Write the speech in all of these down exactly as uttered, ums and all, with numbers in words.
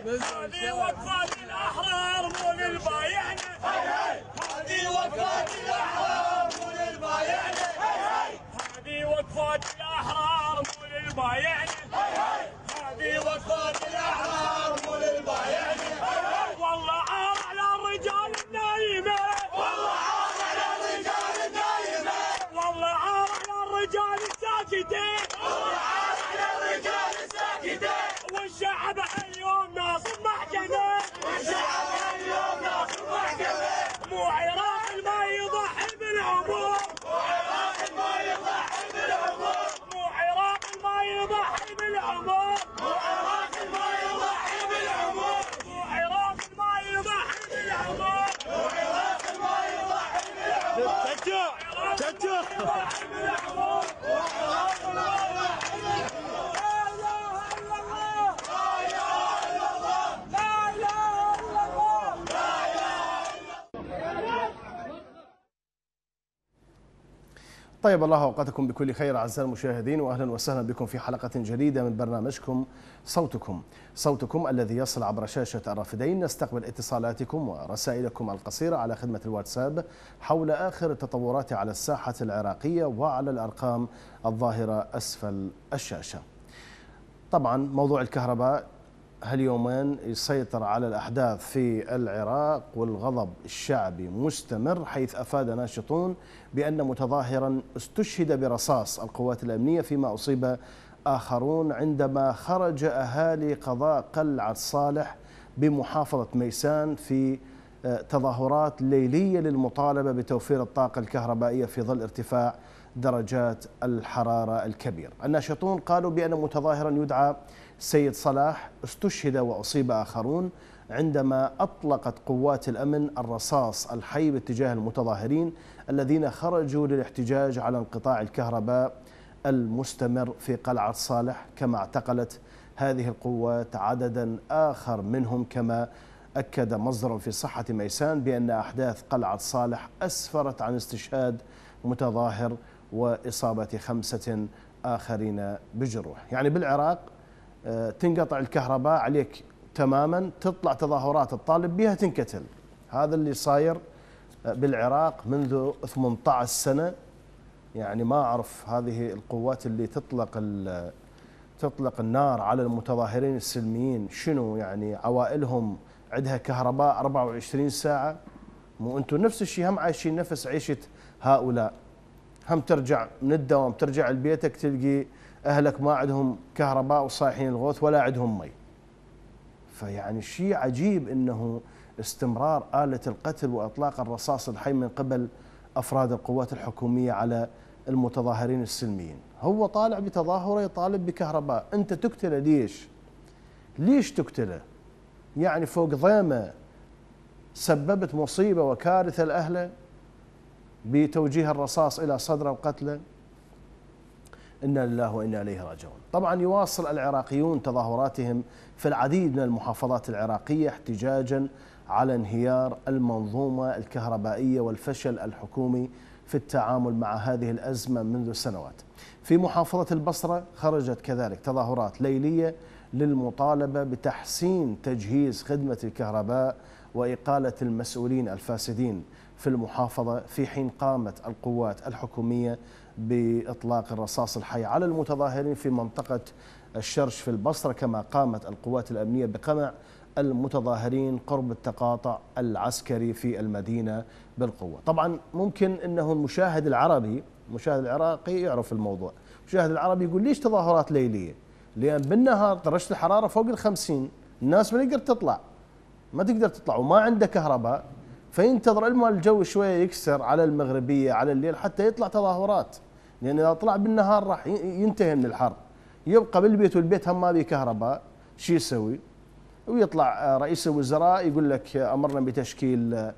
هذه وقفات الأحرار مو للبايعنا، هذه وقفات الأحرار مو للبايعنا، هذه وقفات الأحرار مو للبايعنا، هذه وقفات الأحرار مو للبايعنا. والله عار على الرجال النايمة، والله عار على الرجال النايمة، والله عار على الرجال الساكتين، والله عار على الرجال الساكتين. والشعب اليوم ناصب محكمة، والشعب اليوم ناصب محكمة. مو عراق ما يضحي بالعموم، مو عراق ما يضحي بالعموم، مو عراق ما يضحي بالعموم، مو عراق ما يضحي بالعموم، مو عراق ما يضحي بالعموم، مو عراق ما يضحي بالعموم. تشو تشو يضحي بالعموم، مو عراق ما يضحي بالعموم. طيب الله اوقاتكم بكل خير اعزائي المشاهدين، واهلا وسهلا بكم في حلقه جديده من برنامجكم صوتكم، صوتكم الذي يصل عبر شاشه الرافدين. نستقبل اتصالاتكم ورسائلكم القصيره على خدمه الواتساب حول اخر التطورات على الساحه العراقيه وعلى الارقام الظاهره اسفل الشاشه. طبعا موضوع الكهرباء هاليومين يسيطر على الأحداث في العراق، والغضب الشعبي مستمر، حيث أفاد ناشطون بأن متظاهرا استشهد برصاص القوات الأمنية، فيما أصيب آخرون عندما خرج أهالي قضاء قلعة صالح بمحافظة ميسان في تظاهرات ليلية للمطالبة بتوفير الطاقة الكهربائية في ظل ارتفاع درجات الحرارة الكبير. الناشطون قالوا بأن متظاهرا يدعى سيد صلاح استشهد وأصيب آخرون عندما أطلقت قوات الأمن الرصاص الحي باتجاه المتظاهرين الذين خرجوا للاحتجاج على انقطاع الكهرباء المستمر في قلعة صالح، كما اعتقلت هذه القوات عددا آخر منهم. كما أكد مصدر في صحة ميسان بأن أحداث قلعة صالح أسفرت عن استشهاد متظاهر وإصابة خمسة آخرين بجروح. يعني بالعراق تنقطع الكهرباء عليك تماما، تطلع تظاهرات الطالب بها تنكتل. هذا اللي صاير بالعراق منذ ثمانية عشر سنة. يعني ما أعرف هذه القوات اللي تطلق تطلق النار على المتظاهرين السلميين شنو يعني؟ عوائلهم عندها كهرباء أربعة وعشرين ساعة؟ مو أنتم نفس الشيء هم عايشين نفس عيشة هؤلاء؟ هم ترجع من الدوام ترجع لبيتك تلقي أهلك ما عندهم كهرباء وصايحين الغوث ولا عندهم مي. فيعني شيء عجيب أنه استمرار آلة القتل وإطلاق الرصاص الحي من قبل أفراد القوات الحكومية على المتظاهرين السلميين. هو طالع بتظاهرة يطالب بكهرباء، أنت تقتله ليش؟ ليش تقتله؟ يعني فوق ضيمة سببت مصيبة وكارثة لأهله بتوجيه الرصاص إلى صدره وقتله؟ إنا لله وإنا إليه راجعون. طبعا يواصل العراقيون تظاهراتهم في العديد من المحافظات العراقية احتجاجا على انهيار المنظومة الكهربائية والفشل الحكومي في التعامل مع هذه الأزمة منذ سنوات. في محافظة البصرة خرجت كذلك تظاهرات ليلية للمطالبة بتحسين تجهيز خدمة الكهرباء وإقالة المسؤولين الفاسدين في المحافظة، في حين قامت القوات الحكومية بإطلاق الرصاص الحي على المتظاهرين في منطقة الشرش في البصرة، كما قامت القوات الأمنية بقمع المتظاهرين قرب التقاطع العسكري في المدينة بالقوة. طبعا ممكن أنه المشاهد العربي المشاهد العراقي يعرف الموضوع، المشاهد العربي يقول ليش تظاهرات ليلية؟ لأن بالنهار درجة الحرارة فوق الخمسين، الناس ما تقدر تطلع ما تقدر تطلع وما عنده كهرباء، فينتظر لما الجو شوية يكسر على المغربية على الليل حتى يطلع تظاهرات، لأن إذا طلع بالنهار راح ينتهي من الحر، يبقى بالبيت والبيت هم ما بيه كهرباء، شو يسوي؟ ويطلع رئيس الوزراء يقول لك أمرنا بتشكيل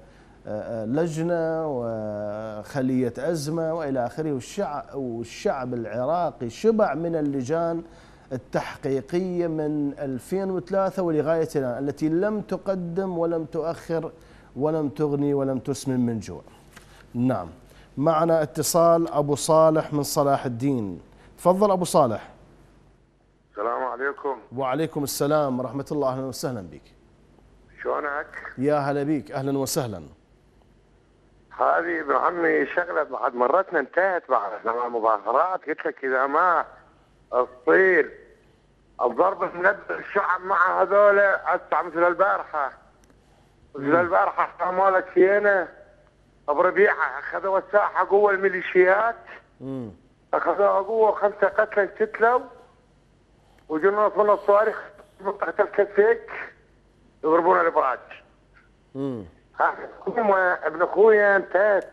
لجنة وخلية أزمة وإلى آخره. والشعب والشعب العراقي شبع من اللجان التحقيقية من ألفين وثلاثة ولغاية الآن، التي لم تقدم ولم تؤخر ولم تغني ولم تسمن من جوع. نعم، معنا اتصال أبو صالح من صلاح الدين. تفضل أبو صالح. السلام عليكم. وعليكم السلام ورحمة الله، أهلا وسهلا بك. شلونك؟ يا هلا بك، أهلا وسهلا. هذه ابن عمي شغله بعد مرتنا انتهت بعد احنا مظاهرات، قلت لك اذا ما تصير الضرب من الشعب مع هذول هسه مثل البارحه مثل البارحه مالك فينا بربيعه اخذوا الساحه قوه الميليشيات، امم اخذوها قوه خمسه قتلى انقتلوا وجنود من الصواريخ منطقه الكسيك يضربون الابراج. امم هذه ابن اخويا انتهت.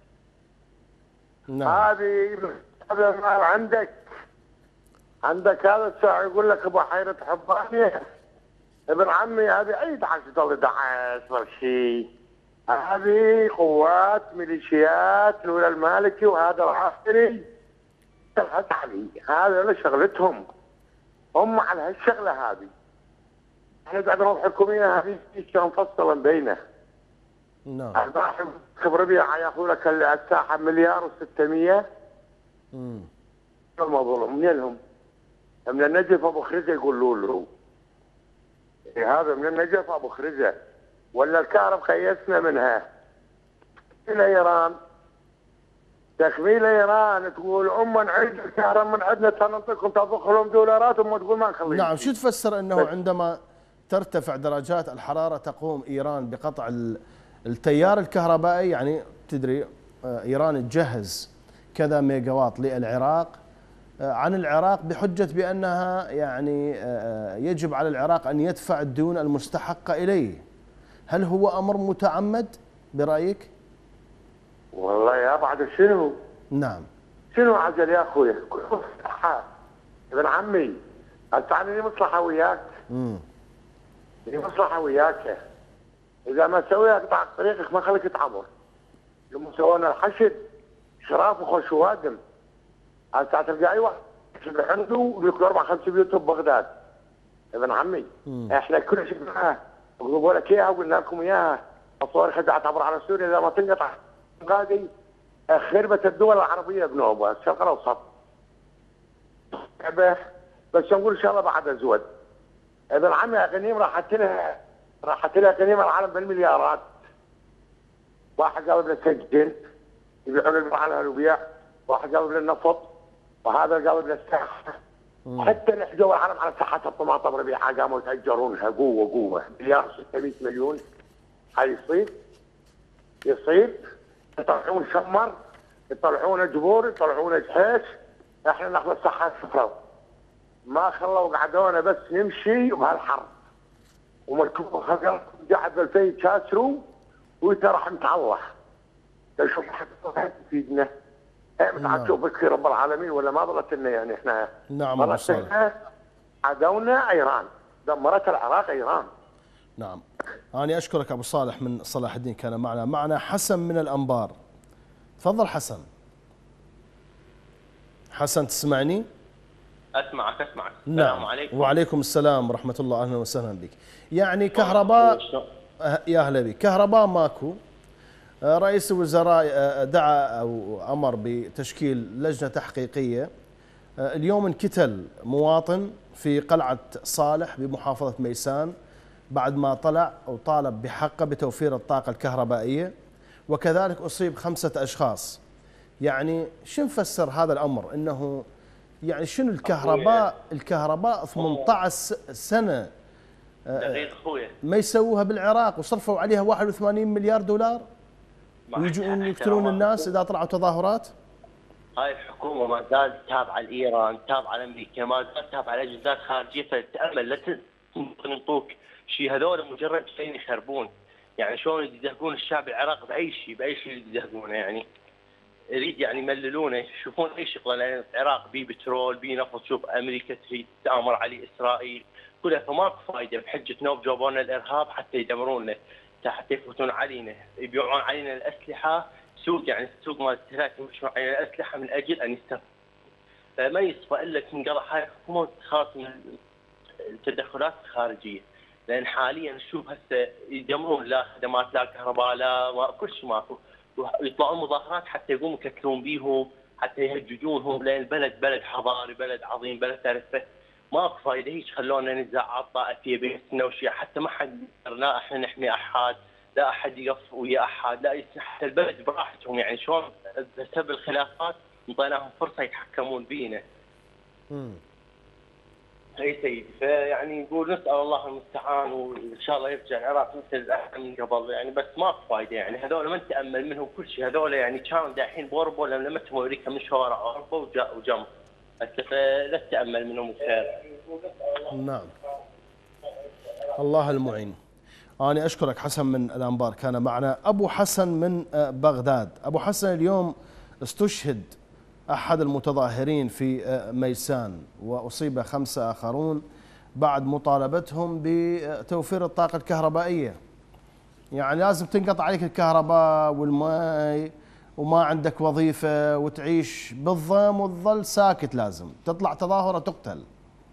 نعم. هذه هذا عندك عندك هذا الساعه يقول لك ابو حيره حبانيه ابن عمي، هذه اي دعس تضل دعس ولا شيء، هذه قوات ميليشيات الولاء المالكي وهذا العسكري هذا شغلتهم هم على هالشغله هذه. احنا قاعدين الحكوميه هذه شيء مفصلا بينه. نعم. الباحث ربيعه ياخذ لك الساحه مليار وستمية. امم الموضوع منين هم؟ من النجف ابو خريزه يقولوا له هذا من النجف ابو خريزه، ولا الكهرب خيسنا منها الى ايران، تكميل ايران تقول اما نعيد الكهرب من عندنا تنطقكم تضخ لهم دولارات وما تقول ما نخليهم. نعم. شو تفسر انه عندما ترتفع درجات الحراره تقوم ايران بقطع التيار الكهربائي؟ يعني تدري ايران تجهز كذا ميجا واط للعراق عن العراق بحجه بانها يعني يجب على العراق ان يدفع الديون المستحقه اليه. هل هو امر متعمد برايك؟ والله يا بعد شنو؟ نعم. شنو عجل يا اخوي؟ مصلحه ابن عمي، هسه لي مصلحه وياك. امم لي مصلحه وياك، اذا ما سويها قطع طريقك ما خليك تعبر. لما سوينا الحشد شراف وخش وادم، هسه تلقى اي واحد عنده ويقول اربع خمس بيوت ببغداد. ابن عمي مم. احنا كل شيء معاه اقربوا لك اياها وقلنا لكم اياها، الصواريخ قاعده تعبر على سوريا اذا ما تنقطع غادي خربت الدول العربيه بنوبه الشرق الاوسط. بس نقول ان شاء الله بعد ازود. ابن عمي غنيم راحت لها راحت لها غنيم العالم بالمليارات. واحد قال له سجن يبيعون على الوبيع، واحد قال له النفط، وهذا قال له الساحه. حتى نحجوا العالم على ساحات الطماطم ربيعه قاموا يتاجرونها قوه قوه مليار ستمية مليون. هاي يصير يصير يطلعون شمر، يطلعون جبور، يطلعون جحيش، احنا ناخذ الساحات صفروا. ما خلوا قعدونا بس نمشي بهالحر. ومركوب خلق قاعد بالفي يكاسروا وانت رحمة الله. تشوف حتى تفيدنا. متى تشوف بك رب العالمين ولا ما ضلت لنا يعني احنا. نعم ابو صالح. عدونا ايران، دمرت العراق ايران. نعم. أنا أشكرك أبو صالح من صلاح الدين كان معنا. معنا حسن من الأنبار. تفضل حسن. حسن تسمعني؟ أسمعك أسمعك. نعم. السلام عليكم. وعليكم السلام ورحمة الله، أهلا وسهلا بك. يعني كهرباء، يا أهلا بك. كهرباء ماكو. رئيس الوزراء دعا أو أمر بتشكيل لجنة تحقيقية. اليوم انقتل مواطن في قلعة صالح بمحافظة ميسان بعد ما طلع وطالب بحقه بتوفير الطاقة الكهربائية، وكذلك أصيب خمسة أشخاص. يعني شو نفسر هذا الأمر؟ إنه يعني شنو الكهرباء الكهرباء ثمانية عشر سنة دقيق اخويا ما يسووها بالعراق وصرفوا عليها واحد وثمانين مليار دولار ويجون يقتلون الناس إذا طلعوا تظاهرات. هاي الحكومة ما زالت تابعة لإيران، تابعة لأمريكا، ما زالت تابعة لأجهزات خارجية، فتأمل لا تنطوك شيء. هذول مجرد شيء يخربون. يعني شلون يدهقون الشعب العراقي بأي شيء بأي شيء يدهقونه يعني. يريد يعني يمللونه يشوفون اي شغله، لان العراق بيه بترول بيه نفط. شوف امريكا تريد تامر عليه اسرائيل كلها، فماكو فايده بحجه نوب جابونا الارهاب حتى يدمرونا، حتى يفوتون علينا، يبيعون علينا الاسلحه سوق. يعني السوق مال التلاك يمشون علينا الاسلحه من اجل ان يستفيدوا. فما يصفى الا تنقضى هاي الحكومه خاص من التدخلات الخارجيه، لان حاليا نشوف هسه يدمرون لا خدمات لا كهرباء لا ما كل شيء ماكو. يطلعون مظاهرات حتى يقوموا يكتلون بيهم، حتى يهججونهم، لان البلد بلد حضاري، بلد عظيم، بلد تعرفه. ماكو فايده، هيك خلونا نزاعات طائفيه بيننا وشيء، حتى ما حد لا احنا نحمي احد، لا احد يقف ويا احد، لا حتى البلد براحتهم. يعني شلون بسبب الخلافات انطيناهم فرصه يتحكمون بينا. امم اي سيدي، فيعني نقول نسال الله المستعان، وان شاء الله يرجع العراق مثل احسن من قبل يعني، بس ماكو فايده. يعني هذول ما نتامل منهم كل شيء، هذول يعني كانوا داحين باوروبا لمتهم امريكا من شوارع اوروبا وجم، هسه فلا تتامل منهم الخير. نعم، الله المعين. أنا أشكرك. حسن من الأنبار كان معنا. أبو حسن من بغداد. أبو حسن، اليوم استشهد أحد المتظاهرين في ميسان وأصيب خمسة آخرون بعد مطالبتهم بتوفير الطاقة الكهربائية. يعني لازم تنقطع عليك الكهرباء والماء وما عندك وظيفة وتعيش بالظلم وتظل ساكت، لازم تطلع تظاهرة تقتل.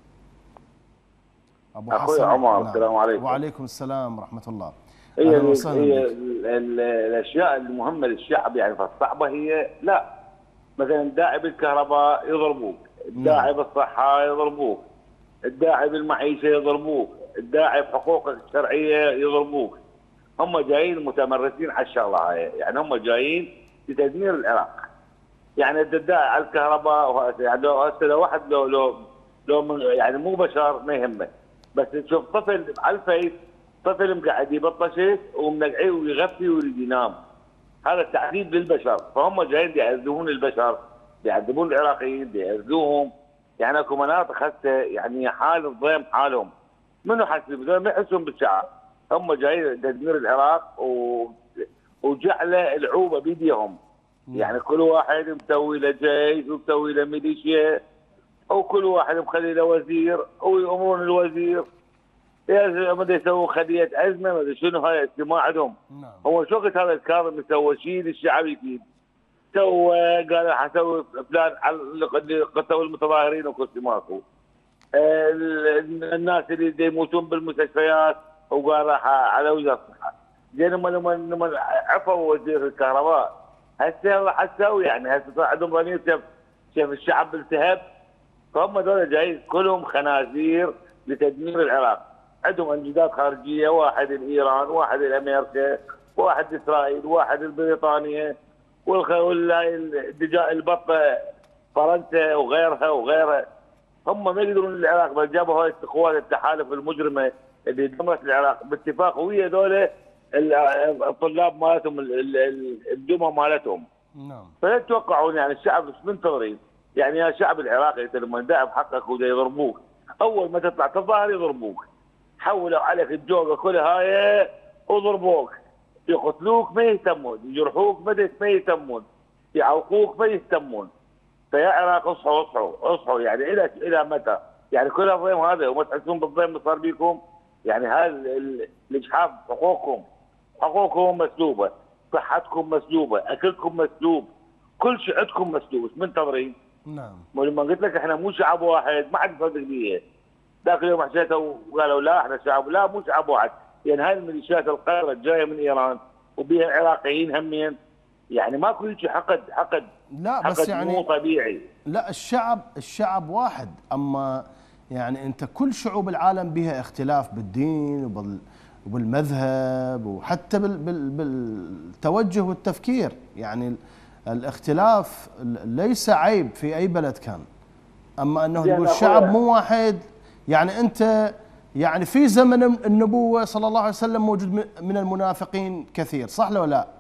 أبو أخوي عمر، السلام عليكم. وعليكم السلام ورحمة الله. هي, هي الأشياء المهمة للشعب يعني فالصعبة هي لا، مثلا الداعي بالكهرباء يضربوك، الداعي بالصحة يضربوك، الداعي بالمعيشة يضربوك، الداعي بحقوقك الشرعية يضربوك. هم جايين متمرسين على الشغلة هاي، يعني هم جايين لتدمير العراق. يعني الداعي على الكهرباء يعني لو هسه لو واحد لو لو لو من يعني مو بشر ما يهمه، بس تشوف طفل على الفيس، طفل مقعد يبطشت ومنقعيه ويغفي ويريد ينام، هذا تعذيب للبشر. فهم جايين يعذبون البشر، يعذبون العراقيين، يعذبوهم. يعني اكو مناطق هسه يعني حال الضيم حالهم، منو حاسس بدون ما يحسون بالشعب. هم جايين تدمير العراق و... وجعل العوبه بيديهم. يعني كل واحد مسوي له جيش ومسوي له ميليشيا، وكل واحد مخلي له وزير ويأمرون الوزير ما يسوون خليه ازمه ما شنو. هاي اجتماع عندهم. هو شو وقت هذا الكاظم يسوي شيء للشعب يفيد؟ سوى قال راح اسوي فلان على قتلوا المتظاهرين وكرسي ماكو. الناس اللي يموتون بالمستشفيات وقال راح على وزاره الصحه. زين لما لما عفوا وزير الكهرباء هسه راح تسوي يعني هسه صار عندهم ضمير. شاف شاف الشعب التهب. فهم دول جايين كلهم خنازير لتدمير العراق. عندهم انجازات خارجيه، واحد الايران، واحد الامريكا، واحد اسرائيل، واحد البريطانيه، والدجاج البطه فرنسا وغيرها وغيرها. هم ما يقدرون العراق، بل جابوا هاي قوات التحالف المجرمه اللي دمرت العراق باتفاق ويا دول الطلاب مالتهم الدمى مالتهم. نعم. فلا تتوقعون يعني الشعب مش منتظرين. يعني يا شعب العراقي انت لما تدافع بحقك ودا يضربوك، اول ما تطلع تظاهر يضربوك، حولوا عليك الجوقه كلها هاي وضربوك، يقتلوك ما يهتمون، يجرحوك ما يهتمون، يعوقوك ما يهتمون. فيا عراق اصحوا اصحوا اصحوا يعني الى الى متى؟ يعني كل الضيم هذا وما تحسون بالضيم اللي صار بيكم؟ يعني هذا الاجحاف حقوقكم، حقوقكم مسلوبه، صحتكم مسلوبه، اكلكم مسلوب، كل شيء عندكم مسلوب، ايش منتظرين؟ نعم. ولما قلت لك احنا مو شعب واحد ما حد يصدق بيه. ذاك اليوم حكيتوا وقالوا لا احنا شعب، لا مو شعب واحد، يعني هاي الميليشيات القذره الجايه من ايران وبيها العراقيين همين، يعني ماكو هيك حقد حقد لا حقد بس يعني مو طبيعي. لا الشعب الشعب واحد، اما يعني انت كل شعوب العالم بها اختلاف بالدين وبال وبالمذهب وحتى بال بال بالتوجه والتفكير. يعني الاختلاف ليس عيب في اي بلد كان، اما انه تقول الشعب مو واحد. يعني انت يعني في زمن النبوه صلى الله عليه وسلم موجود من المنافقين كثير، صح لو لا؟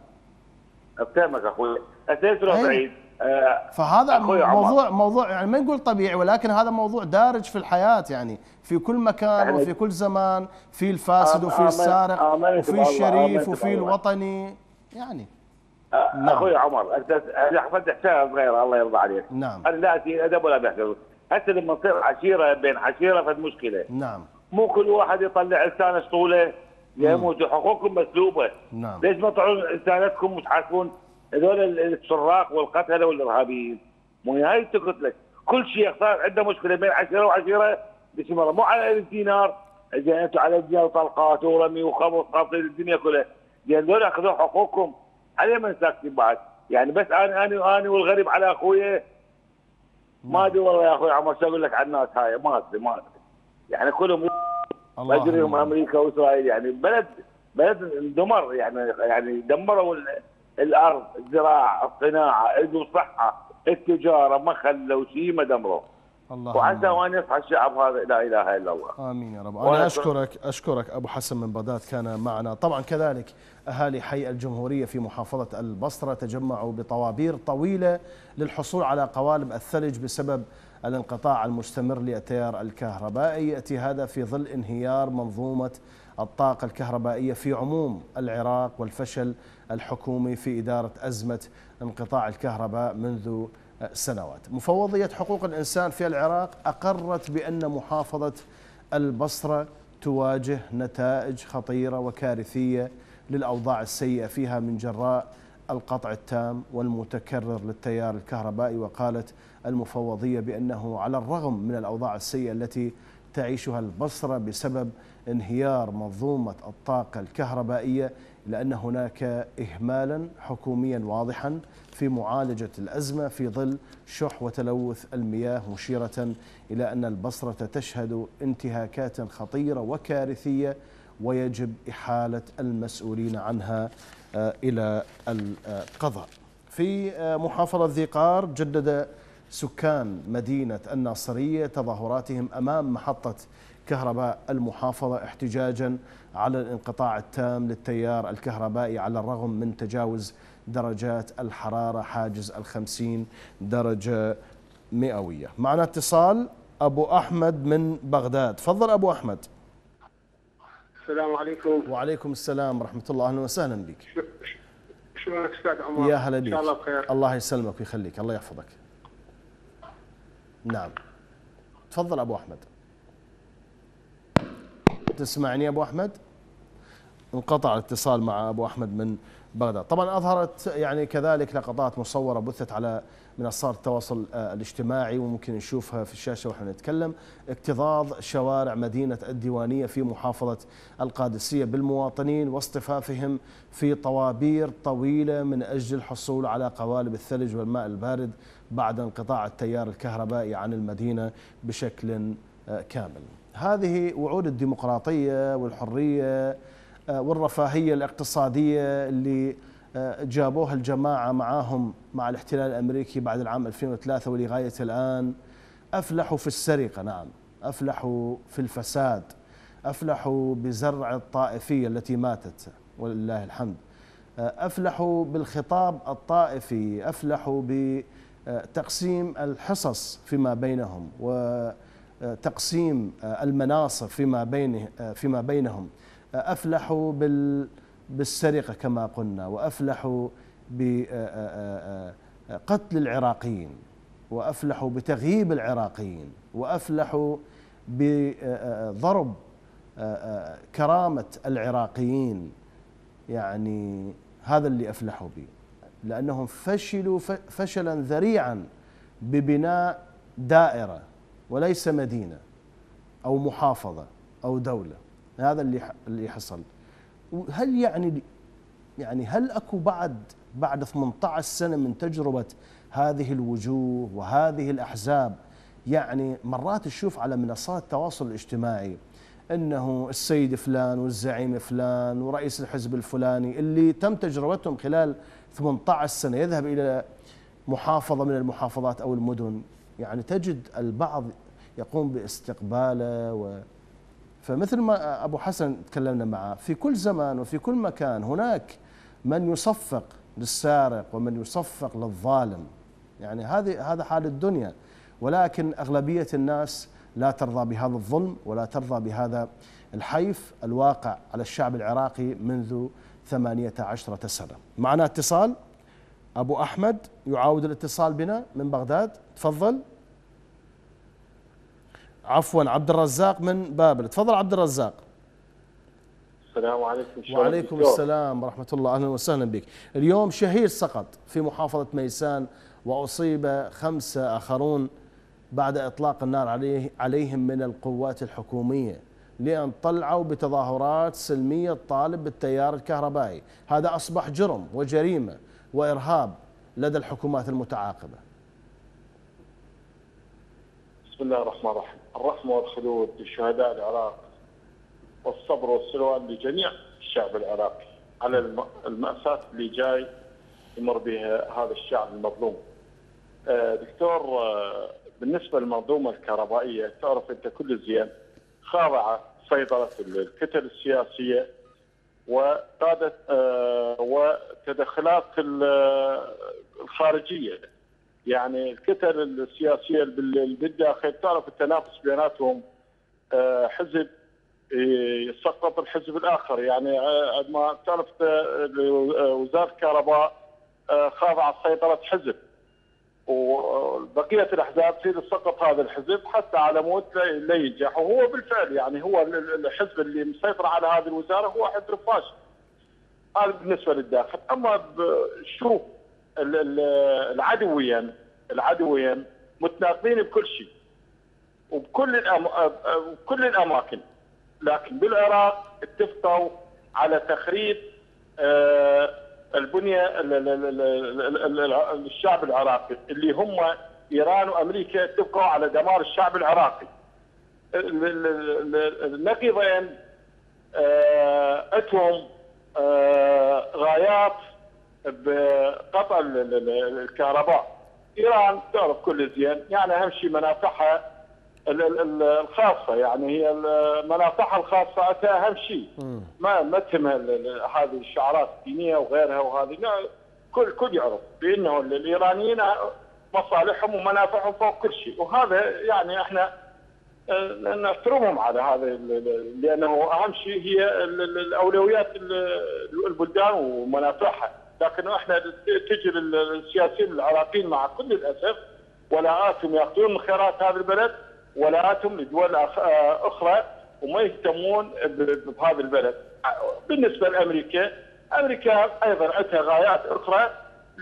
افتهمك اخوي، اساس لو بعيد. آه فهذا موضوع عمر. موضوع يعني ما نقول طبيعي، ولكن هذا موضوع دارج في الحياه، يعني في كل مكان وفي كل زمان، في الفاسد وفي السارق وفي الشريف وفي الوطني يعني. آه نعم. اخوي عمر انت حفظت حساب صغيره الله يرضى عليك. نعم. انا لا اسيء ادب ولا بحث. هسه لما تصير عشيره بين عشيره فد مشكله. نعم. مو كل واحد يطلع لسانه شطوله يموت، حقوقكم مسلوبه. نعم. ليش ما تطلعون لسانتكم وتحاسبون هذول السراق والقتله والارهابيين؟ مو هاي قلت لك كل شيء صار عنده مشكله بين عشيره وعشيره بشمره، مو على الدينار. زين انتم على الدينار وطلقات ورمي وخبط خابطين الدنيا كلها. زين هذول اخذوا حقوقكم، عليه من ساكتين بعد؟ يعني بس انا انا انا والغريب على اخويا. ما ادري والله يا اخوي عمر شو اقول لك على الناس هاي، ما ادري ما ادري يعني كلهم ما ادري هم امريكا واسرائيل يعني بلد بلد اندمر يعني يعني دمروا الارض، الزراعه، الصناعه، الصحه، التجاره، ما خلوا شيء ما دمروا. الله وعسى وان يصحى الشعب هذا، لا اله الا الله. امين يا رب. انا اشكرك اشكرك ابو حسن من بغداد كان معنا. طبعا كذلك اهالي حي الجمهوريه في محافظه البصره تجمعوا بطوابير طويله للحصول على قوالب الثلج بسبب الانقطاع المستمر للتيار الكهربائي. ياتي هذا في ظل انهيار منظومه الطاقه الكهربائيه في عموم العراق والفشل الحكومي في اداره ازمه انقطاع الكهرباء منذ سنوات. مفوضية حقوق الإنسان في العراق أقرت بأن محافظة البصرة تواجه نتائج خطيرة وكارثية للأوضاع السيئة فيها من جراء القطع التام والمتكرر للتيار الكهربائي. وقالت المفوضية بأنه على الرغم من الأوضاع السيئة التي تعيشها البصرة بسبب انهيار منظومة الطاقة الكهربائية، لأن هناك إهمالا حكوميا واضحا في معالجة الأزمة في ظل شح وتلوث المياه، مشيرة إلى أن البصرة تشهد انتهاكات خطيرة وكارثية ويجب إحالة المسؤولين عنها إلى القضاء. في محافظة ذي قار جدد سكان مدينة الناصرية تظاهراتهم أمام محطة كهرباء المحافظة احتجاجا على الانقطاع التام للتيار الكهربائي على الرغم من تجاوز درجات الحرارة حاجز الخمسين درجة مئوية. معنا اتصال أبو أحمد من بغداد. تفضل أبو أحمد. السلام عليكم. وعليكم السلام ورحمة الله، أهلا وسهلا بك. شلونك أستاذ عمر؟ يا هلا بك. إن شاء الله بخير. الله يسلمك ويخليك، الله يحفظك. نعم تفضل أبو أحمد. تسمعني أبو أحمد؟ انقطع الاتصال مع أبو أحمد من بغداد. طبعا أظهرت يعني كذلك لقطات مصورة بثت على منصات التواصل الاجتماعي وممكن نشوفها في الشاشة ونحن نتكلم، اكتظاظ شوارع مدينة الديوانية في محافظة القادسية بالمواطنين واصطفافهم في طوابير طويلة من أجل الحصول على قوالب الثلج والماء البارد بعد انقطاع التيار الكهربائي عن المدينة بشكل كامل. هذه وعود الديمقراطية والحرية والرفاهية الاقتصادية اللي جابوها الجماعة معاهم مع الاحتلال الأمريكي بعد العام ألفين وثلاثة ولغاية الآن. أفلحوا في السرقة، نعم، أفلحوا في الفساد، أفلحوا بزرع الطائفية التي ماتت ولله الحمد، أفلحوا بالخطاب الطائفي، أفلحوا بتقسيم الحصص فيما بينهم وتقسيم المناصب فيما بينه فيما بينهم، أفلحوا بالسرقة كما قلنا، وأفلحوا بقتل العراقيين، وأفلحوا بتغييب العراقيين، وأفلحوا بضرب كرامة العراقيين. يعني هذا اللي أفلحوا به، لأنهم فشلوا فشلا ذريعا ببناء دائرة وليس مدينة أو محافظة أو دولة. هذا اللي اللي حصل. هل يعني يعني هل اكو بعد بعد ثمانية عشر سنة من تجربة هذه الوجوه وهذه الأحزاب، يعني مرات تشوف على منصات التواصل الاجتماعي انه السيد فلان والزعيم فلان ورئيس الحزب الفلاني اللي تم تجربتهم خلال ثمانية عشر سنة يذهب الى محافظة من المحافظات او المدن، يعني تجد البعض يقوم باستقباله. و فمثل ما أبو حسن تكلمنا معه، في كل زمان وفي كل مكان هناك من يصفق للسارق ومن يصفق للظالم، يعني هذه هذا حال الدنيا. ولكن أغلبية الناس لا ترضى بهذا الظلم ولا ترضى بهذا الحيف الواقع على الشعب العراقي منذ ثمانية عشر سنة. معنا اتصال أبو أحمد يعاود الاتصال بنا من بغداد. تفضل. عفوا عبد الرزاق من بابل. تفضل عبد الرزاق. السلام عليكم. وعليكم السلام ورحمة الله، أهلا وسهلا بك. اليوم شهير سقط في محافظة ميسان وأصيب خمسة آخرون بعد إطلاق النار عليه عليهم من القوات الحكومية لأن طلعوا بتظاهرات سلمية تطالب بالتيار الكهربائي. هذا أصبح جرم وجريمة وإرهاب لدى الحكومات المتعاقبة. بسم الله الرحمن الرحيم. الرحمة والخلود لشهداء العراق والصبر والسلوان لجميع الشعب العراقي على الم- المأساة اللي جاي يمر بها هذا الشعب المظلوم. آه، دكتور، آه، بالنسبة للمنظومة الكهربائية تعرف أنت كل زين خاضعة سيطرة الكتل السياسية وقادت آه، وتدخلات ال- الخارجية. يعني الكتل السياسية بال- بالداخل تعرف التنافس بيناتهم، آه، حزب يسقط الحزب الآخر. يعني آه، ما تعرف آه، وزارة الكهرباء آه، خاضعة سيطرة حزب، وبقية الأحزاب تصير تسقط هذا الحزب حتى على مود لا لا ينجح. وهو بالفعل يعني هو الحزب اللي مسيطر على هذه الوزارة هو حزب فاشل. هذا بالنسبة للداخل. أما شوف ال- ال- العدويين العدويين متناقضين بكل شيء وبكل الأم... بكل الأماكن، لكن بالعراق اتفقوا على تخريب آه، البنية ال- ال- ال- ال- ال- الشعب العراقي اللي هم إيران وأمريكا اتفقوا على دمار الشعب العراقي. ال- ال- ال- النقيضين آه، أتهم آه، غايات بقطع ال- ال- ال- الكهرباء. ايران تعرف كل زين يعني اهم شيء منافعها ال- ال- ال- الخاصه، يعني هي ال- منافعها الخاصه أتى اهم شيء. ما ما تهمها ال- ال- هذه الشعارات الدينيه وغيرها، وهذه لا، كل كل يعرف بانه ال- الايرانيين مصالحهم ومنافعهم فوق كل شيء. وهذا يعني احنا آه، نحترمهم على هذا ال- ال- لانه اهم شيء هي ال- ال- الاولويات ال- البلدان ومنافعها. لكن احنا تجي السياسيين العراقيين مع كل الاسف ولاءاتهم ياخذون من خيرات هذا البلد ولاءاتهم لدول أخ- اخرى وما يهتمون ب- بهذا البلد. بالنسبه لامريكا، امريكا ايضا عندها غايات اخرى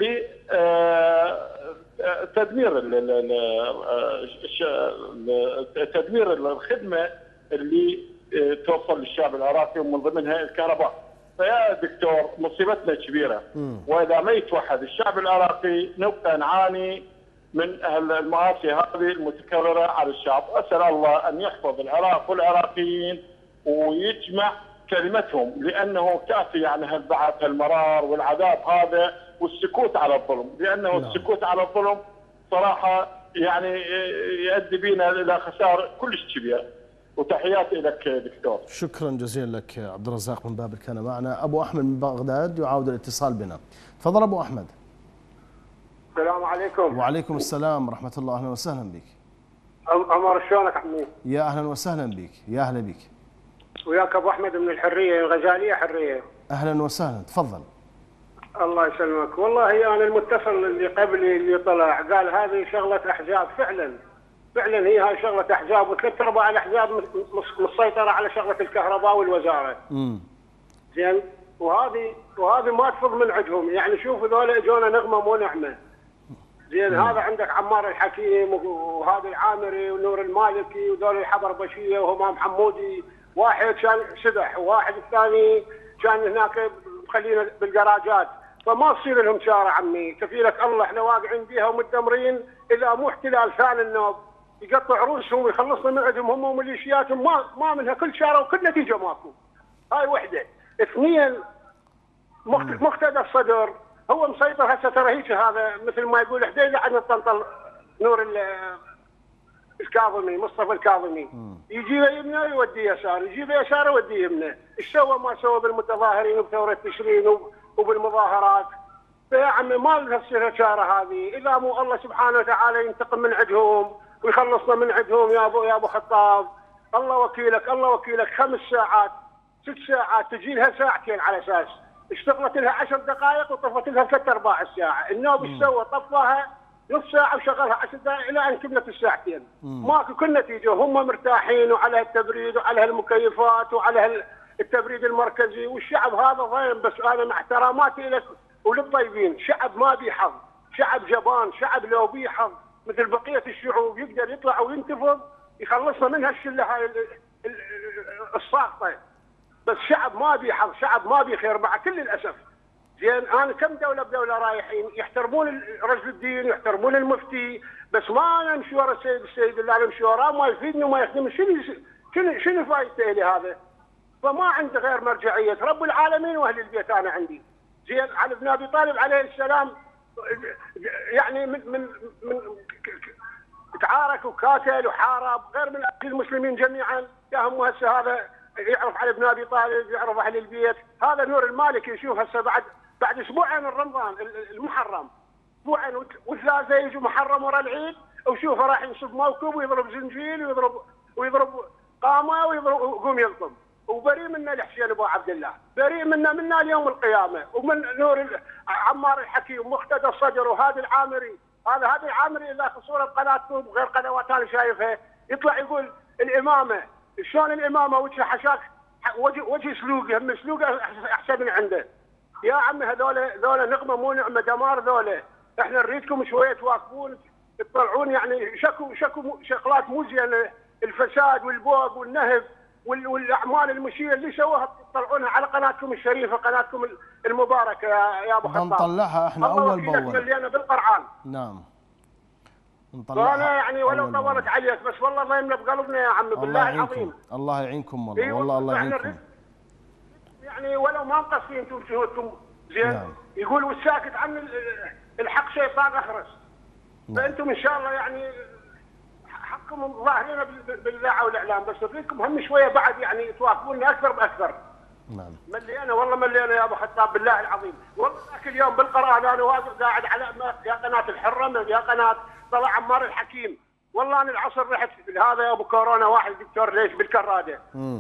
لتدمير ال- ال- ال- الش- تدمير الخدمه اللي توصل للشعب العراقي ومن ضمنها الكهرباء. فيا دكتور مصيبتنا كبيره، واذا ما يتوحد الشعب العراقي نبقى نعاني من المآسي هذه المتكرره على الشعب. اسال الله ان يحفظ العراق والعراقيين ويجمع كلمتهم، لانه كافي يعني هالبعث المرار والعذاب هذا والسكوت على الظلم، لانه نعم. السكوت على الظلم صراحه يعني يؤدي بنا الى خساره كلش كبيره. وتحياتي لك دكتور. شكرا جزيلا لك عبد الرزاق من بابل كان معنا. أبو أحمد من بغداد يعاود الاتصال بنا. تفضل أبو أحمد. السلام عليكم. وعليكم السلام ورحمة الله، أهلا وسهلا بك. عمر شلونك عمي؟ يا أهلا وسهلا بك، يا أهلا بك. وياك ابو احمد من الحريه الغزاليه حريه. أهلا وسهلا، تفضل. الله يسلمك. والله انا المتصل اللي قبلي اللي طلع قال هذه شغله احزاب. فعلا فعلا هي هاي شغله احزاب، وثلاث ارباع الاحزاب مس- مسيطره على شغله الكهرباء والوزاره. امم زين، وهذه وهذه ما تفض من عندهم. يعني شوف هذول اجونا نغمه مو نعمه. زين، هذا عندك عمار الحكيم وهذا العامري ونور المالكي وذول الحبربشيه وهمام حمودي. واحد كان سدح وواحد الثاني كان هناك مخلينا بالجراجات. فما تصير لهم شارع عمي، كفيلك الله احنا واقعين بيها ومتدمرين. اذا مو احتلال ثاني النوب يقطع رؤوسهم ويخلصنا من عندهم هم وميليشياتهم. ما ما منها كل شارع وكل نتيجه ماكو. هاي وحده. اثنين، مقت- مقتدى الصدر هو مسيطر هسه ترى هيك. هذا مثل ما يقول حديده عندنا طنطل نور ال- الكاظمي مصطفى الكاظمي يجيبه يمنى ويوديه يسار، يجيبه يسار ويوديه يمنى. ايش سوى ما سوى بالمتظاهرين وبثوره تشرين وب- وبالمظاهرات؟ فيا عمي ما لها تصير شاره هذه اذا مو الله سبحانه وتعالى ينتقم من عندهم ويخلصنا من عندهم. يا ابو يا ابو خطاب الله وكيلك الله وكيلك. خمس ساعات ست ساعات تجي لها ساعتين على اساس اشتغلت لها عشر دقائق وطفت لها ثلاث ارباع الساعه. النوب ايش سوى؟ طفاها نص ساعه وشغلها عشر دقائق الى ان كملت الساعتين. ماكو كل نتيجه. هم مرتاحين وعلى التبريد وعلى المكيفات وعلى التبريد المركزي، والشعب هذا ضايم. بس انا مع احتراماتي لك وللطيبين، شعب ما بيحظ، شعب جبان، شعب لو بيحظ مثل بقيه الشعوب يقدر يطلع وينتفض يخلصنا من هالشله هاي ال- ال- ال- الساقطه. بس شعب ما بيحظ، شعب ما بخير مع كل الاسف. زين انا كم دوله بدوله رايحين يحترمون رجل الدين يحترمون المفتي، بس ما نمشي ورا السيد السيد اللي نمشي وراه ما يفيدني وما يخدمني، شنو شنو شنو فايدته لي هذا؟ فما عندي غير مرجعيه رب العالمين واهل البيت انا عندي. زين علي بن ابي طالب عليه السلام يعني من من من تعارك وكاتل وحارب غير من المسلمين جميعا. يا هم هسه هذا يعرف علي بن ابي طالب يعرف اهل البيت، هذا نور المالكي يشوف هسه بعد بعد اسبوعين من رمضان المحرم اسبوعين وثلاثه يجوا محرم ورا العيد وشوفه راح ينصب موكب ويضرب زنجيل ويضرب ويضرب قامه ويضرب ويقوم يلطم، وبريء منا الحسين ابو عبد الله، بريء منا منا اليوم القيامه، ومن نور عمار الحكيم مقتدى الصدر وهذا العامري، هذا هذا العامري اذا صوره بقناه توب غير قنوات انا شايفها يطلع يقول الامامه، شلون الامامه وجه حشاك وجه وجه سلوقه هم سلوقه احسن من عنده. يا عمي هذول هذول نقمه مو نعمه دمار ذولا، احنا نريدكم شويه تواقفون تطلعون يعني شكو شكو شغلات مو زينه، الفساد والبوق والنهب والاعمال المشيره اللي سووها تطلعونها على قناتكم الشريفه قناتكم المباركه يا يا ابو خطاب. نطلعها احنا اول باول. مليانه بالقرعان. نعم. نطلعها. انا يعني ولو طولت عليك بس والله ما يملى بقلبنا يا عمي بالله العظيم. الله يعينكم والله والله الله يعينكم. يعني ولو ما مقصرين انتم شهودكم زين نعم. يقول والساكت عن الحق شيطان اخرس. نعم. فانتم ان شاء الله يعني حقكم ظاهرين بالاذاعه والاعلام، بس نريدكم هم شويه بعد يعني تواكبونا اكثر باكثر. نعم. مليانه والله مليانه يا ابو خطاب بالله العظيم، والله ذاك اليوم بالقران انا واقف قاعد على يا قناه الحره يا قناه طلع عمار الحكيم، والله انا العصر رحت هذا يا ابو كورونا واحد دكتور ليش بالكراده. امم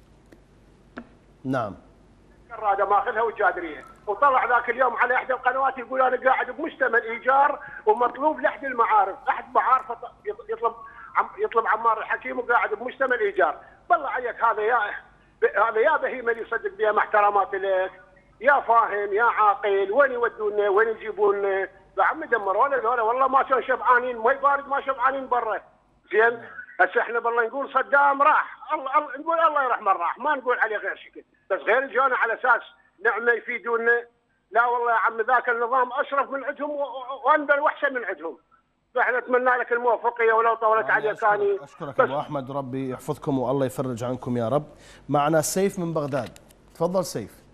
نعم. الكراده ماخذها والجادريه، وطلع ذاك اليوم على احدى القنوات يقول انا قاعد بمشتمل ايجار ومطلوب لاحد المعارف، احد معارفه يطلب يطلب عمار الحكيم وقاعد بمشتمل ايجار، بالله عليك هذا يا هذا يا بهيمه اللي يصدق بها مع احتراماتي لك، يا فاهم يا عاقل، وين يودونا وين يجيبونا؟ يا عمي دمرونا ذولا والله ما كانوا شبعانين، ما بارد ما شبعانين برا. زين هسه احنا بالله نقول صدام راح، الله الله نقول الله يرحم من راح، ما نقول عليه غير شكل، بس غير جانا على اساس نعمه يفيدونا، لا والله يا عمي ذاك النظام اشرف من عندهم وانبل واحسن من عندهم. فاحنا نتمنى لك الموفقيه ولو طولت عليك ثاني. اشكرك ابو احمد، ربي يحفظكم والله يفرج عنكم يا رب. معنا سيف من بغداد، تفضل سيف.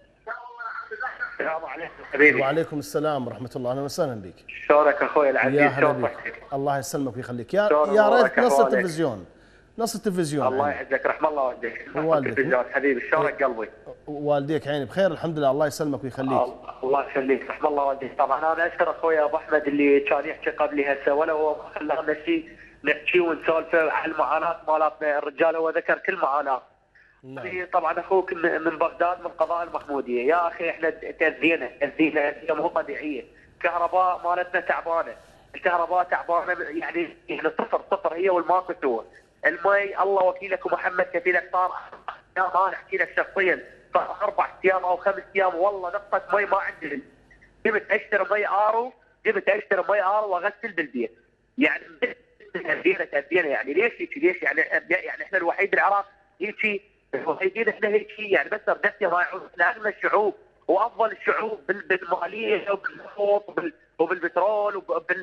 السلام عليكم حبيبي. وعليكم السلام ورحمه الله، اهلا وسهلا بك. شلونك اخوي العزيز؟ يا هلا بك. الله يسلمك ويخليك. يا يا ريت نص التلفزيون نص التلفزيون. الله يعزك رحم الله والديك. والديك حبيبي شلونك قلبي؟ والديك عيني بخير الحمد لله، الله يسلمك ويخليك. الله يخليك رحم الله والديك. طبعا انا اشكر اخوي ابو احمد اللي كان يحكي قبلي هسه ولا هو خلانا شيء نحكي ونسولف على المعاناه مالتنا، الرجال هو ذكر كل معاناه. نعم. طبعا اخوك من بغداد من قضاء المحموديه، يا اخي احنا تاذينا تاذينا تاذينا مو طبيعيه، الكهرباء مالتنا تعبانه، الكهرباء تعبانه يعني يعني صفر صفر هي والماكو سوى، المي الله وكيلك ومحمد كفيلك صار ما نحكي لك شخصيا صار اربع ايام او خمس ايام والله نقطه مي ما عندي، جبت اشتري مي ارو جبت اشتري مي ارو واغسل بالبيت، يعني تاذينا تاذينا يعني ليش هيك ليش يعني يعني احنا الوحيد بالعراق هيك الوحيدين احنا هيك يعني بس بدنا ضايعون، احنا اغنى الشعوب وافضل الشعوب بالماليه وبالنفط وبالبترول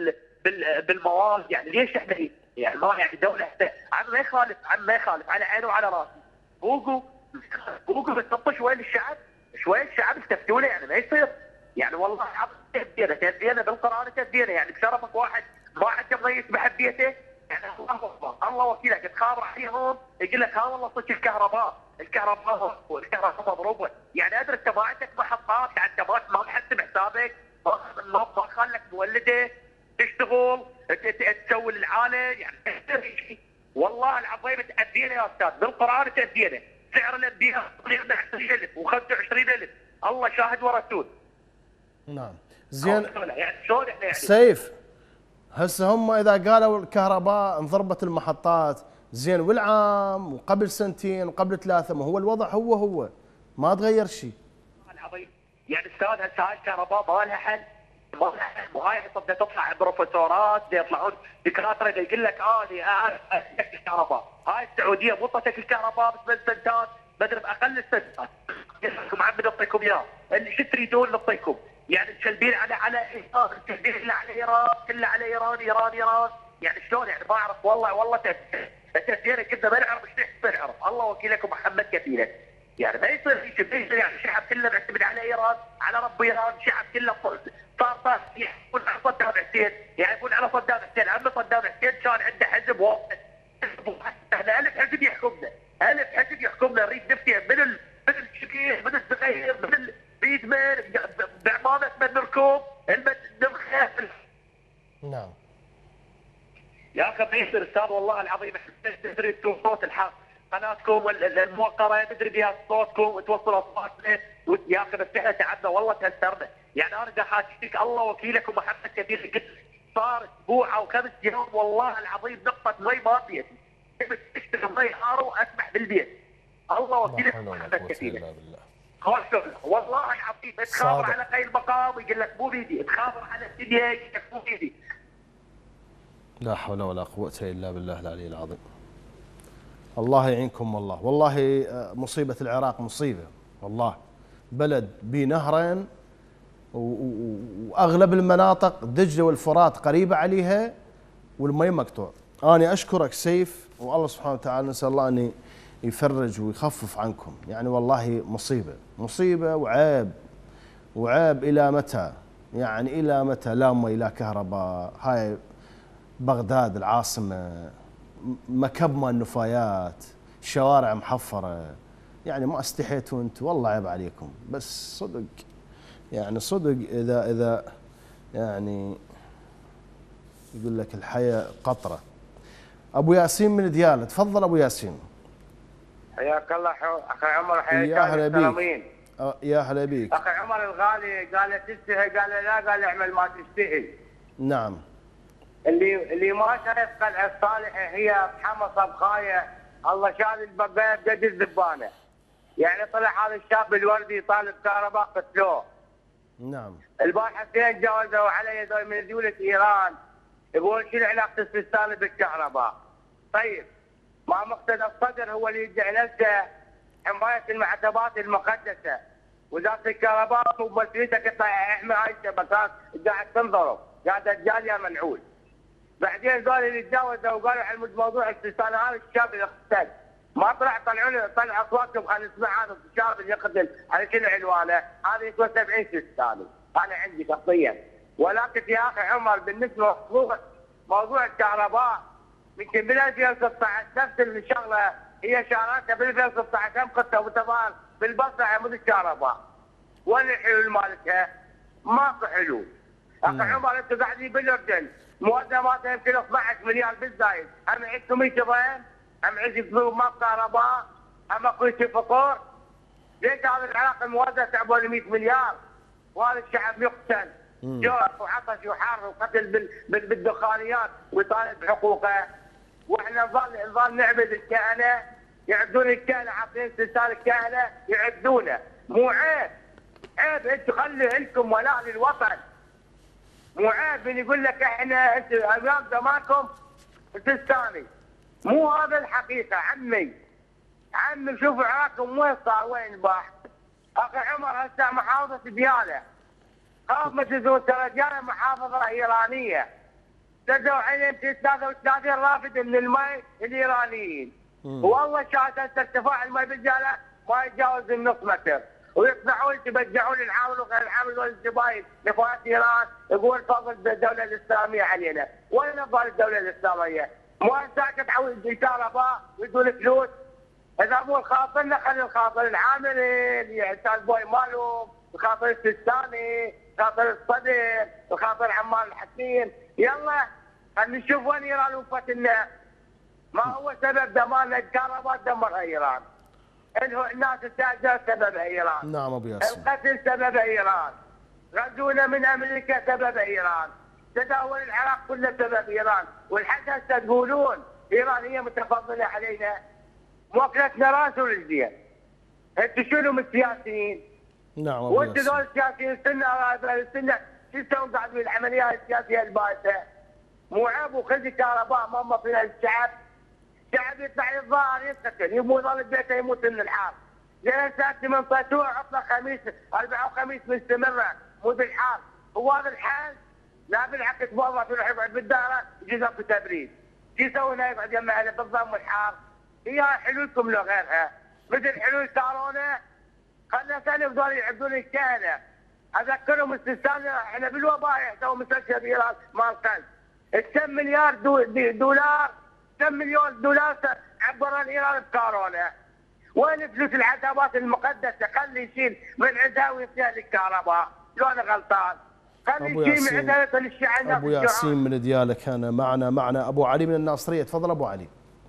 وبالمواد، يعني ليش احنا هيك؟ يعني ما يعني دوله احنا عم ما يخالف عم ما يخالف على عينه وعلى راسه، فوقوا فوقوا بتنط شوي للشعب، شوي الشعب استفتونا يعني ما يصير، يعني والله تهدينا تهدينا بالقران تهدينا، يعني بشرفك واحد ما عنده ما يسمح ببيته يعني الله اكبر الله وكيلك تخابر عليهم يقول لك ها والله صدق الكهرباء الكهرباء والكهرباء مضروبه، يعني ادري انت ما عندك محطات يعني انت ما ما محسب حسابك ما ما خلك مولده تشتغل تسوي للعاله يعني والله العظيم تاذينا يا استاذ بالقران تاذينا، سعر الانبياء يغنى عشرين ألف وخمسة وعشرين ألف الله شاهد ورسول. نعم زين يعني شلون احنا يعني سيف هسه هم اذا قالوا الكهرباء انضربت المحطات زين والعام وقبل سنتين وقبل ثلاثه ما هو الوضع هو هو ما تغير شيء. العظيم يعني استاذ هسه هاي الكهرباء ما لها حل ما لها حل، وهاي بدها تطلع بروفيسورات بدها يطلعون دكاتره يقول لك اني اعرف الكهرباء، هاي السعوديه مطتك الكهرباء بثمان سنتات بدري باقل السنتات لكم عم نعطيكم اياه، اللي شو تريدون نعطيكم، يعني مشلبين على على ايران، مشلبين على ايران، كله على ايران ايران ايران، يعني شلون يعني ما اعرف والله والله تفسيرك كنا ما نعرف ايش ما نعرف، الله وكيلكم محمد كفيلك. يعني ما يصير في شيء، يعني الشعب كله معتمد على ايران، على رب ايران، الشعب كله صار صار يحكون على صدام حسين، يعني يقول على صدام حسين، عم صدام حسين كان عنده حزب واحد، احنا الف حزب يحكمنا، الف حزب يحكمنا، نريد نفتي من ال من الكبير من الصغير من البيد من بعمامه من الركوب نبخاف. نعم يا اخي ما يصير استاذ والله العظيم، احنا ندري صوت الحق قناتكم الموقره ندري بها صوتكم وتوصلوا اصواتنا، يا اخي بس احنا تعبنا والله تاثرنا، يعني انا دا حاكيك الله وكيلكم محمد كثير، قلت صار اسبوع او خمس ايام والله العظيم نقطه مي ما بيتي، كنت اشتغل مي ارو اسمح بالبيت، الله وكيلكم محمد كثير. والله العظيم تخابر على قيد المقام يقول لك مو بيدي، تخابر على الدنيا يقول لك مو بيدي. لا حول ولا قوة إلا بالله العلي العظيم. الله يعينكم والله، والله مصيبة العراق مصيبة والله، بلد بنهرين وأغلب المناطق دجلة والفرات قريبة عليها والمي مقطوع. أنا أشكرك سيف، والله سبحانه وتعالى نسأل الله أن يفرج ويخفف عنكم، يعني والله مصيبة مصيبة وعيب وعيب إلى متى؟ يعني إلى متى؟ لا مي لا كهرباء، هاي بغداد العاصمة مكبمة النفايات، شوارع محفرة، يعني ما استحيتوا انتم والله عيب عليكم، بس صدق يعني صدق اذا اذا يعني يقول لك الحياة قطرة. ابو ياسين من ديالى، تفضل ابو ياسين. حياك الله اخي عمر، حياك يا هلا الله. بيك. يا هلا بيك اخي عمر الغالي، قال له تشتهي، قال له لا، قال له اعمل ما تشتهي. نعم. اللي اللي ما شايف قلعه الصالحه هي محمد صبخايه، الله شال البقايا بجد الذبانه. يعني طلع هذا الشاب الوردي طالب كهرباء قتلوه. نعم. البارحه اثنين جاوزوا علي ذول من دوله ايران، يقول شنو علاقه السيستان بالكهرباء؟ طيب ما مقتدى الصدر هو اللي يدعي نفسه حمايه المعتبات المقدسه، وزاره الكهرباء ومسؤوليتك تطلع احمي هاي الشبكات، قاعد تنظروا، قاعد دجال يا منعول. بعدين ذول اللي تجاوزوا وقالوا على موضوع السيستان، هذا الشاب اللي اقتل ما طلع طلعوا طلع اصواتكم خلينا نسمع هذا الشاب اللي يقتل على شنو عنوانه، هذا يسوى سبعين سيستاني، انا عندي شخصيا. ولكن يا اخي عمر بالنسبه لموضوع موضوع الكهرباء، يمكن بال ألفين وستة عشر نفس الشغله هي شاركتها بال ألفين وستة عشر، هم قتلوا وتبان بالبصره عمود الكهرباء. وين الحلول مالتها؟ ماكو حلول. اخي عمر انتم قاعدين بالاردن مقدماتها يمكن اثني عشر مليار بالزايد، هم عندكم يشبهين؟ هم عندكم ما كهرباء؟ هم اكو فقور؟ ليش هذا العراق الموازنه تعبوا مئة مليار وهذا الشعب يقتل جوع وعطش وحر وقتل بالدخانيات ويطالب بحقوقه، واحنا نظل نظل نعبد الكهنه، يعبدون الكهنه، عاطين سلسال الكهنه يعبدونه، مو عيب؟ عيب انتم خلوا لكم ولاء للوطن، مو عيب من يقول لك احنا انتم ايام زمانكم سيستاني، مو هذا الحقيقه عمي. عمي شوفوا عراقكم وين صار وين باح. اخي عمر هسه محافظه دياله خاف ما تزول ترى دياله محافظه ايرانيه، سدوا عليهم ثلاثة وثلاثين رافد من المي الايرانيين، والله شاهد هسه ارتفاع المي بالدياله ما يتجاوز النص متر، ويقطعون يتبجعون العامل العامل والزباين نفايات ايران، يقول فضل الدوله الاسلاميه علينا، وين نفضل الدوله الاسلاميه؟ مو ساكت عاوز الكهرباء ويدون فلوس، اذا مو الخاطر خلي الخاطر العاملين يحتاج بوي مالهم، الخاطر السيستاني، الخاطر الصدر، الخاطر عمال الحكيم، يلا خلينا نشوف وين ايران وقفت لنا. ما هو سبب دمار الكهرباء دمرها ايران. الناس التاجر سببها ايران. نعم ابو ياسين. القتل سببها ايران. غزونا من امريكا سببها ايران. تداول العراق كله سبب ايران، والحد هسه تقولون ايران هي متفضله علينا. موكلتنا راس ورجلين. انتم شنو من السياسيين؟ نعم ابو ياسين. وانتم ذول السياسيين السنه السنه شو يسوون قاعد بالعمليات السياسيه البائسه؟ مو عيب وخذ كهرباء ما فيها الشعب. الشعب يطلع يتظاهر يتقتل، يموت ظل بيته يموت من الحار. لين ساعة ثمانية عشر عطلة خميس أربعة وخميس مستمرة مو بالحال. هو هذا الحال لا بالحق يتوظف يروح يقعد بالدارة يجي في تبريد. شو يسوي هنا يقعد يما اهله بالضم والحار؟ هي حلولكم لو غيرها مثل حلول كورونا. خلنا ثاني بدول يعبدون الكهنة. اذكرهم استاذ احنا بالوباء تو مستشفى بايران مال قلب. كم مليار دو دولار كم مليون دولار عبر ايران بكورونا. وين فلوس العتبات المقدسه؟ خلي يشيل من عندها ويفتح الكهرباء. لو انا غلطان خلي يشيل من عندها يطل الشعب. ابو ياسين من ديالى كان معنا معنا ابو علي من الناصريه. تفضل ابو علي.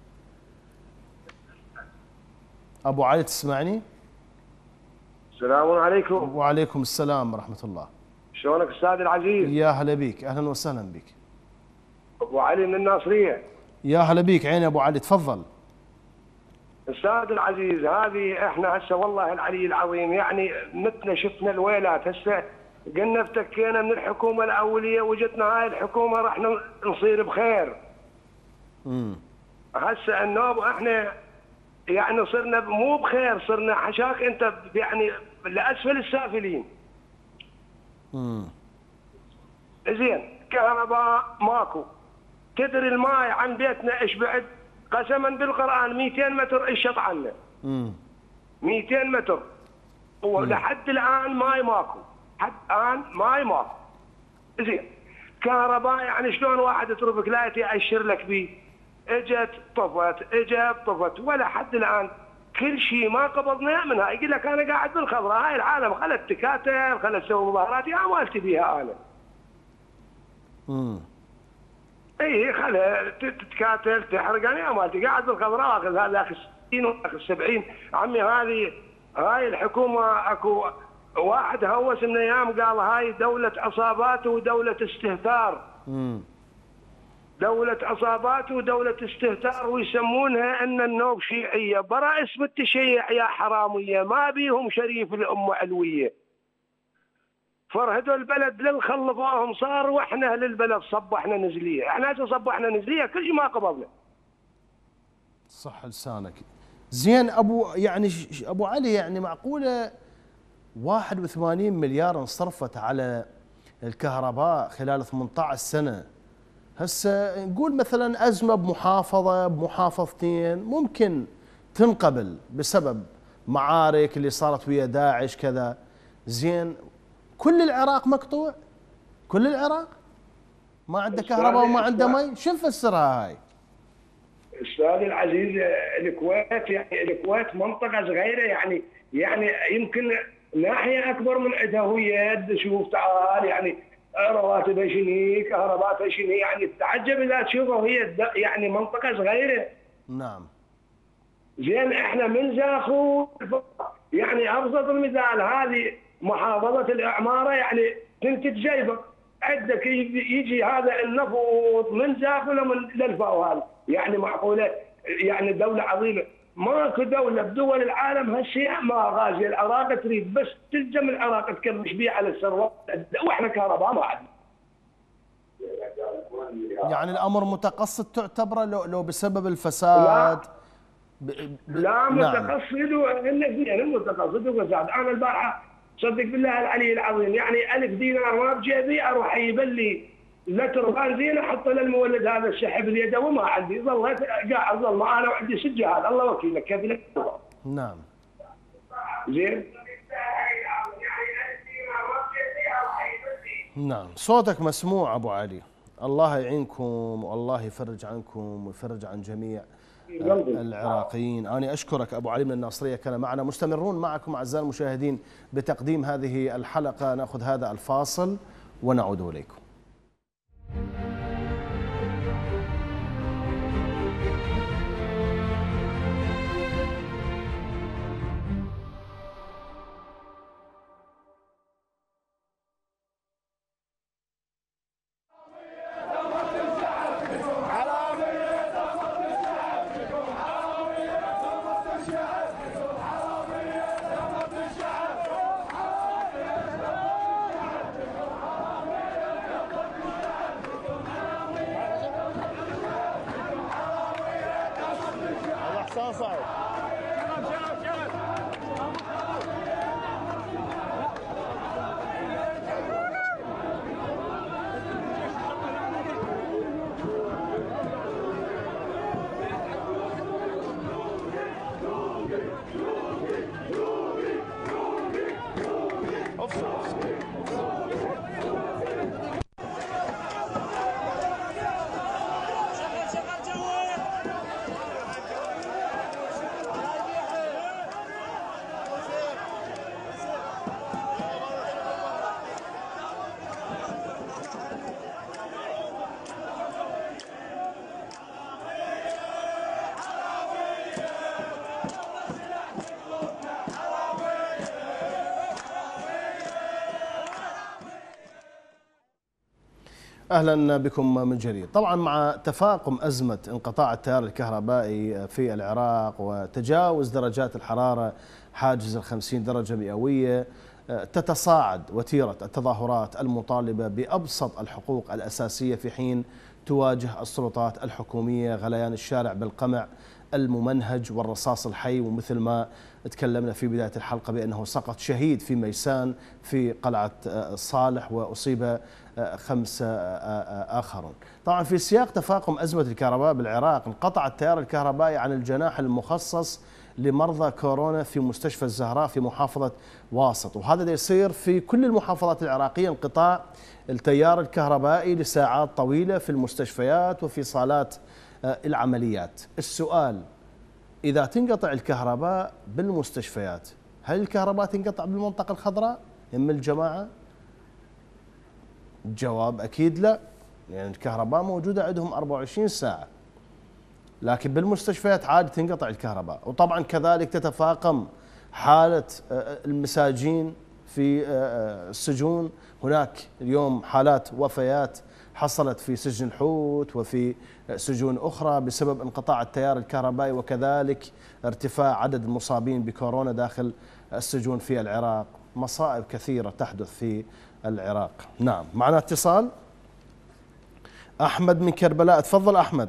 ابو علي تسمعني؟ السلام عليكم. وعليكم السلام ورحمه الله. شلونك استاذ العزيز؟ يا هلا بيك، اهلا وسهلا بك. ابو علي من الناصريه. يا هلا بيك، عيني ابو علي تفضل. استاذ العزيز هذه احنا هسه والله العلي العظيم يعني متنا شفنا الويلات هسه قلنا افتكينا من الحكومه الاوليه وجتنا هاي الحكومه راح نصير بخير. امم هسه النوب احنا يعني صرنا مو بخير، صرنا حشاك انت يعني لاسفل السافلين. امم زين كهرباء ماكو. تدري الماي عن بيتنا ايش بعد؟ قسما بالقران مئتين متر الشط عنا. امم مئتين متر ولحد الان ماي ماكو، حد الان ماي ماكو. زين كهرباء يعني شلون واحد يترفق لايتي ياشر لك بيه؟ اجت طفت اجت طفت ولا حد الان كل شيء ما قبضنا منها. يقول لك انا قاعد بالخضراء هاي العالم خلت تكاتل خلت تسوي مظاهرات يا مالتي بيها انا. امم اي خلها تتكاتل تحرق انا يا مالتي قاعد بالخضراء اخذ هذا اخذ ستين واخذ سبعين. عمي هذه هاي الحكومه اكو واحد هوس من ايام قال هاي دوله عصابات ودوله استهتار. امم دولة عصابات ودولة استهتار ويسمونها ان النوب شيعية. برا اسم التشيع يا حرامية ما بيهم شريف الأمة علوية. فرهدوا البلد لن خلفوهم صار واحنا للبلد صبحنا نزلية. احنا هسه صبحنا نزلية كل شيء ما قبضنا. صح لسانك. زين ابو يعني ابو علي يعني معقولة واحد وثمانين مليار انصرفت على الكهرباء خلال ثمانية عشر سنة. هسه نقول مثلا أزمة بمحافظة بمحافظتين ممكن تنقبل بسبب معارك اللي صارت ويا داعش كذا. زين كل العراق مقطوع؟ كل العراق ما عنده كهرباء وما عنده مي؟ شو نفسرها هاي؟ استاذ العزيز الكويت يعني الكويت منطقة صغيرة يعني يعني يمكن ناحية أكبر من عندها ويا شوف تعال يعني رواتبها شنو كهرباتها شنو يعني تتعجب اذا تشوفها هي يعني منطقه صغيره. نعم. زين احنا من زاخو يعني ابسط المثال هذه محافظه الاعماره يعني تنتج جيبه عندك يجي هذا النفط من زاخو لمن للفاو هذا يعني معقوله يعني دوله عظيمه. ماكو دوله بدول العالم هالشيء ما غازيه. العراق تريد بس تلزم العراق تكمش بيه على الثروات واحنا كهرباء ما عندنا. يعني الامر متقصد تعتبره لو لو بسبب الفساد؟ ب... ب... لا متقصد الا زين متقصد وفساد. انا البارحه صدق بالله العلي العظيم يعني ألف دينار ما بجيبي اروح يبلي لتر بنزين احط للمولد هذا الشحب بيده وما عندي ظليت قاعد ظل ما انا وعندي ست جهات الله وكيلك كيف لك. نعم. زين. نعم صوتك مسموع ابو علي. الله يعينكم والله يفرج عنكم ويفرج عن جميع العراقيين. أنا أشكرك أبو علي من الناصرية كان معنا. مستمرون معكم أعزائي المشاهدين بتقديم هذه الحلقة. نأخذ هذا الفاصل ونعود إليكم. أهلا بكم من جديد. طبعا مع تفاقم أزمة انقطاع التيار الكهربائي في العراق وتجاوز درجات الحرارة حاجز الخمسين درجة مئوية، تتصاعد وتيرة التظاهرات المطالبة بأبسط الحقوق الأساسية، في حين تواجه السلطات الحكومية غليان الشارع بالقمع الممنهج والرصاص الحي، ومثل ما تكلمنا في بداية الحلقة بأنه سقط شهيد في ميسان في قلعة صالح وأصيب خمسة آخرون. طبعا في سياق تفاقم أزمة الكهرباء بالعراق، انقطع التيار الكهربائي عن الجناح المخصص لمرضى كورونا في مستشفى الزهراء في محافظة واسط، وهذا يصير في كل المحافظات العراقية، انقطاع التيار الكهربائي لساعات طويلة في المستشفيات وفي صالات العمليات. السؤال: إذا تنقطع الكهرباء بالمستشفيات، هل الكهرباء تنقطع بالمنطقة الخضراء يم الجماعة؟ الجواب أكيد لا، لأن يعني الكهرباء موجودة عندهم أربعة وعشرين ساعة، لكن بالمستشفيات عادي تنقطع الكهرباء. وطبعا كذلك تتفاقم حالة المساجين في السجون، هناك اليوم حالات وفيات حصلت في سجن الحوت وفي سجون أخرى بسبب انقطاع التيار الكهربائي، وكذلك ارتفاع عدد المصابين بكورونا داخل السجون في العراق. مصائب كثيرة تحدث في العراق. نعم، معنا اتصال. أحمد من كربلاء، تفضل أحمد.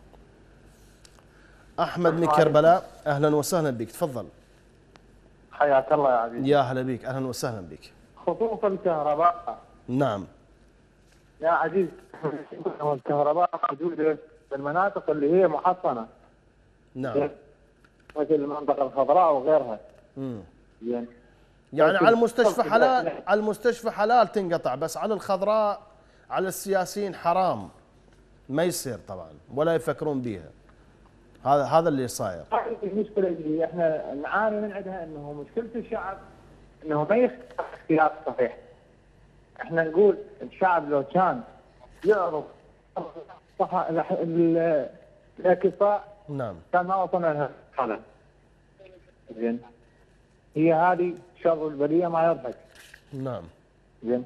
أحمد من كربلاء، أهلا وسهلا بك، تفضل. حياك الله يا عزيزي. يا هلا بك، أهلا وسهلا بك. خطوط الكهرباء. نعم يا عزيز، الكهرباء موجودة بالمناطق اللي هي محصنة. نعم. مثل المنطقة الخضراء وغيرها. امم. زين. يعني على المستشفى حلال، على المستشفى حلال تنقطع، بس على الخضراء على السياسيين حرام، ما يصير طبعا ولا يفكرون بيها. هذا هذا اللي صاير. المشكلة اللي احنا نعاني من عندها انه مشكلة الشعب انه ما يختار اختيار صحيح. احنا نقول الشعب لو كان يعرف صح الاكفاء، نعم، كان ما وصلنا لها هذا. زين. هي هذه شر البليه ما يضحك. نعم. زين.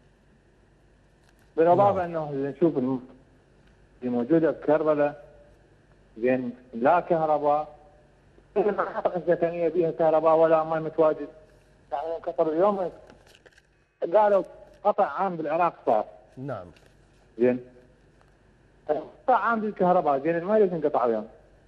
بالاضافه انه نشوف اللي موجوده بكربلاء، زين، لا كهرباء، المناطق السكنيه بها كهرباء ولا ماء متواجد. يعني انقطع اليوم، قالوا قطع عام بالعراق صار. نعم. زين. قطع عام بالكهرباء، زين، الماء ليش انقطع اليوم؟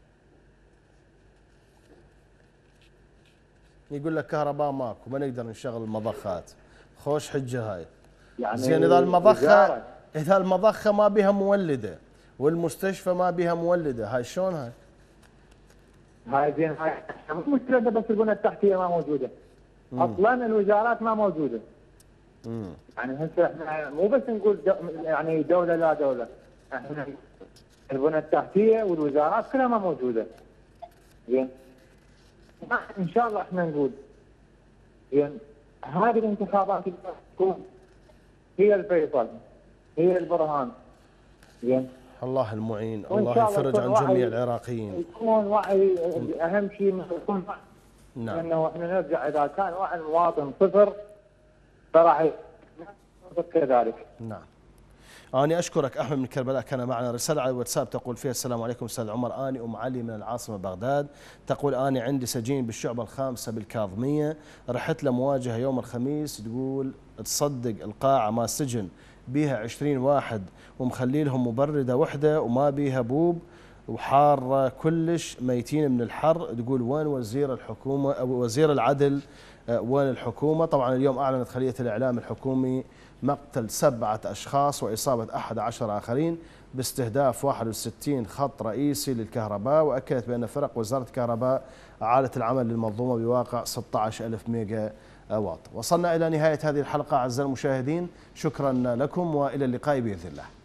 يقول لك كهرباء ماكو، ما نقدر نشغل المضخات. خوش حجه هاي. يعني زين، اذا المضخه اذا المضخه ما بها مولده والمستشفى ما بها مولده، هاي شلون هاي؟ هاي زين، هاي مو مشكله بس البنى التحتيه ما موجوده. مم. اصلا الوزارات ما موجوده. امم. يعني هسه احنا مو بس نقول دو يعني دوله لا دوله، احنا البنى التحتيه والوزارات كلها ما موجوده. زين. ان شاء الله احنا نقول زين، هذه الانتخابات تكون هي الفيصل، هي البرهان. زين. الله المعين، الله يفرج عن جميع العراقيين. يكون وعي، اهم شيء يكون وعي. نعم. لانه احنا نرجع، اذا كان وعي المواطن صفر فراح يصير كذلك. نعم. أنا أشكرك أحمد من كربلاء، كان معنا رسالة على الواتساب تقول فيها: السلام عليكم أستاذ عمر، أني أم علي من العاصمة بغداد، تقول أني عندي سجين بالشعبة الخامسة بالكاظمية، رحت لمواجهة يوم الخميس، تقول تصدق القاعة ما سجن بيها عشرين واحد ومخلي لهم مبردة وحدة وما بيها بوب وحارة كلش، ميتين من الحر. تقول وين وزير الحكومة أو وزير العدل، وين الحكومة؟ طبعا اليوم أعلنت خلية الإعلام الحكومي مقتل سبعة أشخاص وإصابة أحد عشر آخرين باستهداف واحد وستين خط رئيسي للكهرباء، وأكدت بأن فرق وزارة الكهرباء أعادت العمل للمنظومة بواقع ستة عشر ألف ميجا واط. وصلنا إلى نهاية هذه الحلقة أعزائي المشاهدين، شكرا لكم وإلى اللقاء بإذن الله.